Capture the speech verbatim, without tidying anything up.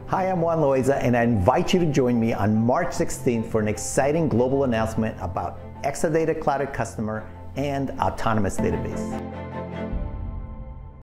Hi, I'm Juan Loaiza, and I invite you to join me on March sixteenth for an exciting global announcement about Exadata Cloud Customer and Autonomous Database.